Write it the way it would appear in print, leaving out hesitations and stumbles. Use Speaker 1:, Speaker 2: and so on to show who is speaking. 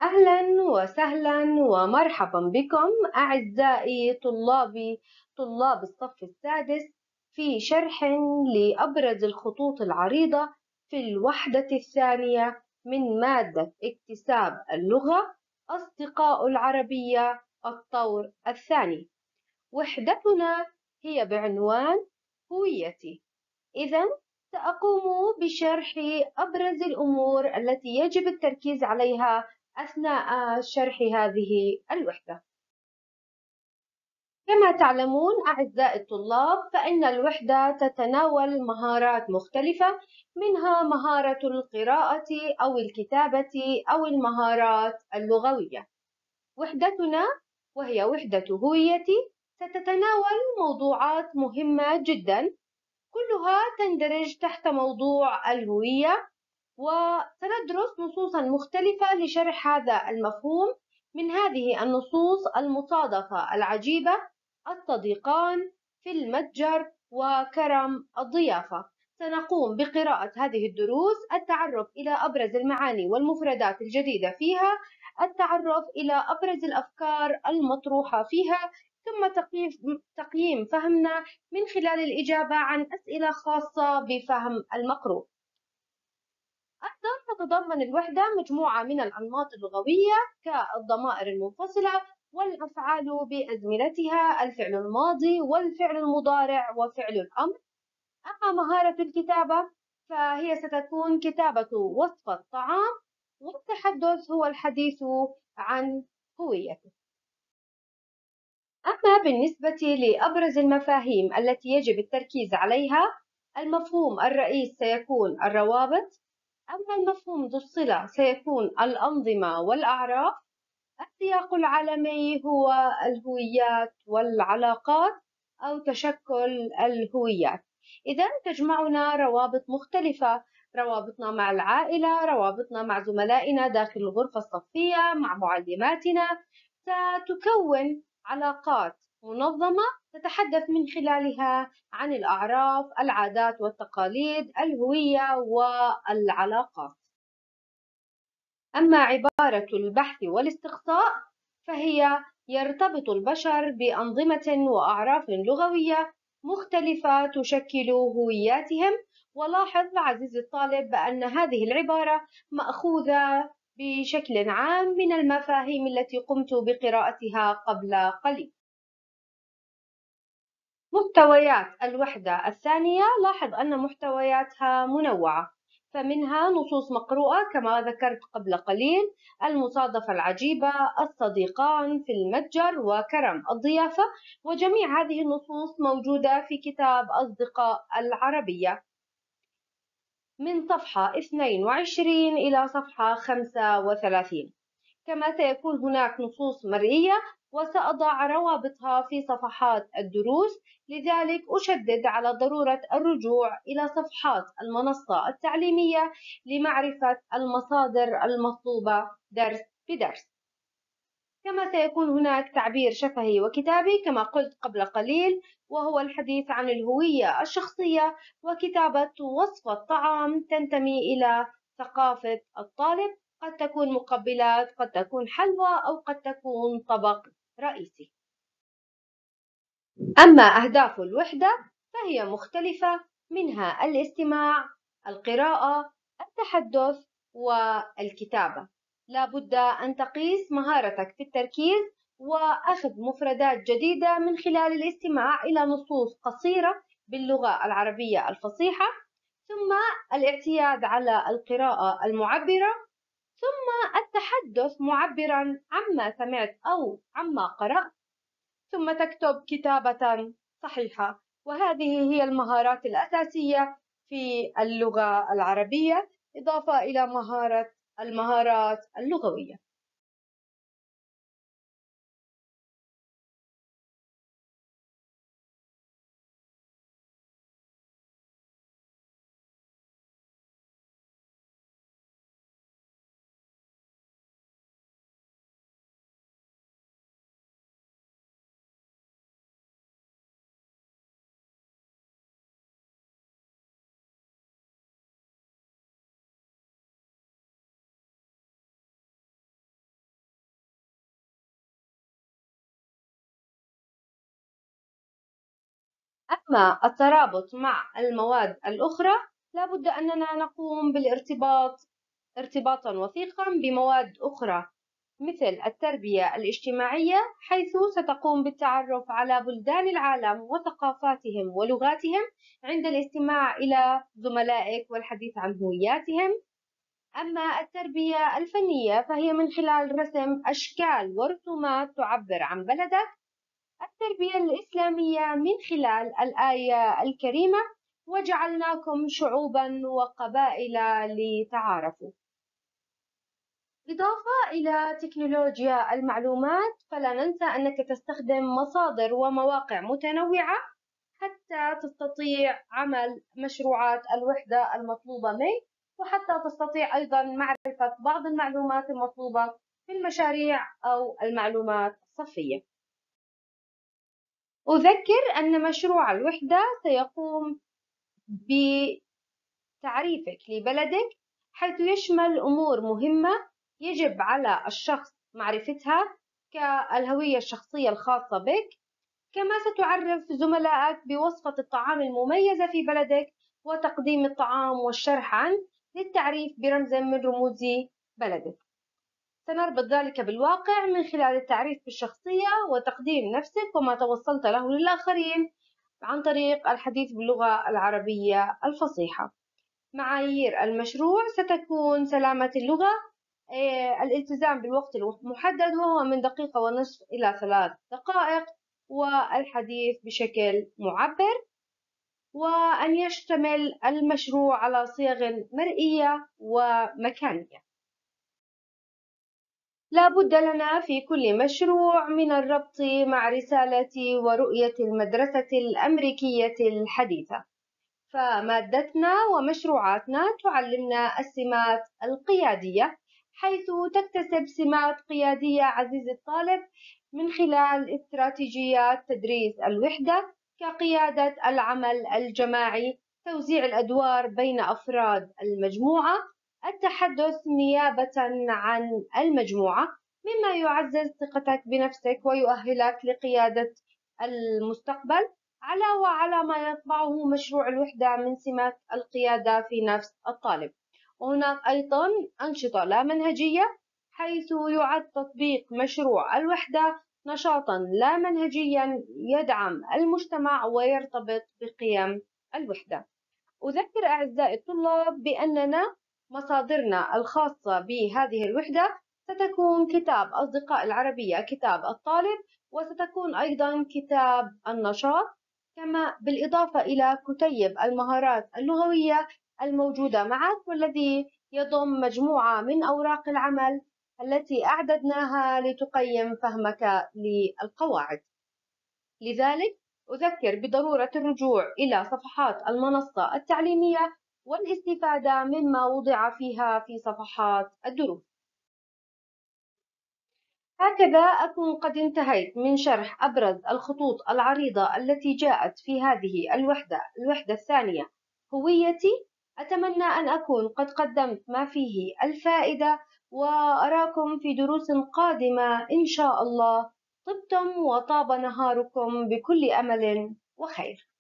Speaker 1: أهلا وسهلا ومرحبا بكم أعزائي طلاب الصف السادس في شرح لأبرز الخطوط العريضة في الوحدة الثانية من مادة اكتساب اللغة أصدقاء العربية الطور الثاني. وحدتنا هي بعنوان هويتي. إذا سأقوم بشرح أبرز الأمور التي يجب التركيز عليها أثناء شرح هذه الوحدة. كما تعلمون أعزائي الطلاب، فإن الوحدة تتناول مهارات مختلفة، منها مهارة القراءة أو الكتابة أو المهارات اللغوية. وحدتنا وهي وحدة هويتي ستتناول موضوعات مهمة جدا، كلها تندرج تحت موضوع الهوية، وسندرس نصوصا مختلفة لشرح هذا المفهوم. من هذه النصوص المصادفة العجيبة، الصديقان في المتجر، وكرم الضيافة. سنقوم بقراءة هذه الدروس، التعرف إلى أبرز المعاني والمفردات الجديدة فيها، التعرف إلى أبرز الأفكار المطروحة فيها، ثم تقييم فهمنا من خلال الإجابة عن أسئلة خاصة بفهم المقروء. أيضا تتضمن الوحدة مجموعة من الأنماط اللغوية كالضمائر المنفصلة والأفعال بأزمنتها، الفعل الماضي والفعل المضارع وفعل الأمر. أما مهارة الكتابة فهي ستكون كتابة وصفة طعام، والتحدث هو الحديث عن هويته. أما بالنسبة لأبرز المفاهيم التي يجب التركيز عليها، المفهوم الرئيس سيكون الروابط، أما المفهوم ذو الصلة سيكون الأنظمة والأعراف، السياق العالمي هو الهويات والعلاقات أو تشكل الهويات. إذا تجمعنا روابط مختلفة، روابطنا مع العائلة، روابطنا مع زملائنا داخل الغرفة الصفية، مع معلماتنا، ستكون علاقات منظمة تتحدث من خلالها عن الأعراف، العادات والتقاليد، الهوية والعلاقات. أما عبارة البحث والاستقصاء فهي يرتبط البشر بأنظمة وأعراف لغوية مختلفة تشكل هوياتهم. ولاحظ عزيزي الطالب بأن هذه العبارة مأخوذة بشكل عام من المفاهيم التي قمت بقراءتها قبل قليل. محتويات الوحدة الثانية، لاحظ أن محتوياتها منوعة، فمنها نصوص مقروءة كما ذكرت قبل قليل، المصادفة العجيبة، الصديقان في المتجر، وكرم الضيافة. وجميع هذه النصوص موجودة في كتاب أصدقاء العربية من صفحة 22 إلى صفحة 35. كما سيكون هناك نصوص مرئية وسأضع روابطها في صفحات الدروس، لذلك أشدد على ضرورة الرجوع إلى صفحات المنصة التعليمية لمعرفة المصادر المطلوبة درس بدرس. كما سيكون هناك تعبير شفهي وكتابي كما قلت قبل قليل، وهو الحديث عن الهوية الشخصية، وكتابة وصفة طعام تنتمي إلى ثقافة الطالب، قد تكون مقبلات، قد تكون حلوى، أو قد تكون طبق رئيسي. أما أهداف الوحدة فهي مختلفة، منها الاستماع، القراءة، التحدث، والكتابة. لا بد أن تقيس مهارتك في التركيز وأخذ مفردات جديدة من خلال الاستماع إلى نصوص قصيرة باللغة العربية الفصيحة، ثم الاعتياد على القراءة المعبرة، ثم التحدث معبرا عما سمعت أو عما قرأت، ثم تكتب كتابة صحيحة. وهذه هي المهارات الأساسية في اللغة العربية، إضافة إلى المهارات اللغوية. أما الترابط مع المواد الأخرى، لا بد أننا نقوم ارتباطا وثيقا بمواد أخرى مثل التربية الاجتماعية، حيث ستقوم بالتعرف على بلدان العالم وثقافاتهم ولغاتهم عند الاستماع إلى زملائك والحديث عن هوياتهم. أما التربية الفنية فهي من خلال رسم أشكال ورسومات تعبر عن بلدك. التربية الإسلامية من خلال الآية الكريمة: وجعلناكم شعوبا وقبائل لتعارفوا. إضافة إلى تكنولوجيا المعلومات، فلا ننسى أنك تستخدم مصادر ومواقع متنوعة حتى تستطيع عمل مشروعات الوحدة المطلوبة منك، وحتى تستطيع أيضا معرفة بعض المعلومات المطلوبة في المشاريع أو المعلومات الصفية. أذكر أن مشروع الوحدة سيقوم بتعريفك لبلدك، حيث يشمل أمور مهمة يجب على الشخص معرفتها كالهوية الشخصية الخاصة بك، كما ستعرف زملائك بوصفة الطعام المميزة في بلدك وتقديم الطعام والشرح عنه للتعريف برمز من رموز بلدك. سنربط ذلك بالواقع من خلال التعريف بالشخصية وتقديم نفسك وما توصلت له للآخرين عن طريق الحديث باللغة العربية الفصيحة. معايير المشروع ستكون سلامة اللغة، الالتزام بالوقت المحدد وهو من دقيقة ونصف إلى 3 دقائق، والحديث بشكل معبر، وأن يشتمل المشروع على صيغ مرئية ومكانية. لا بد لنا في كل مشروع من الربط مع رسالة ورؤية المدرسة الأمريكية الحديثة، فمادتنا ومشروعاتنا تعلمنا السمات القيادية، حيث تكتسب سمات قيادية عزيزي الطالب من خلال استراتيجيات تدريس الوحدة كقيادة العمل الجماعي، توزيع الأدوار بين أفراد المجموعة، التحدث نيابة عن المجموعة، مما يعزز ثقتك بنفسك ويؤهلك لقيادة المستقبل، علاوة على ما يطبعه مشروع الوحدة من سمات القيادة في نفس الطالب. وهناك أيضا أنشطة لا منهجية، حيث يعد تطبيق مشروع الوحدة نشاطا لا منهجيا يدعم المجتمع ويرتبط بقيم الوحدة. أذكر أعزائي الطلاب بأننا مصادرنا الخاصة بهذه الوحدة ستكون كتاب أصدقاء العربية كتاب الطالب، وستكون أيضا كتاب النشاط، كما بالإضافة إلى كتيب المهارات اللغوية الموجودة معك، والذي يضم مجموعة من أوراق العمل التي أعددناها لتقيم فهمك للقواعد. لذلك أذكر بضرورة الرجوع إلى صفحات المنصة التعليمية والاستفادة مما وضع فيها في صفحات الدروس. هكذا أكون قد انتهيت من شرح أبرز الخطوط العريضة التي جاءت في هذه الوحدة الثانية، هويتي. أتمنى أن أكون قد قدمت ما فيه الفائدة، وأراكم في دروس قادمة إن شاء الله. طبتم وطاب نهاركم بكل أمل وخير.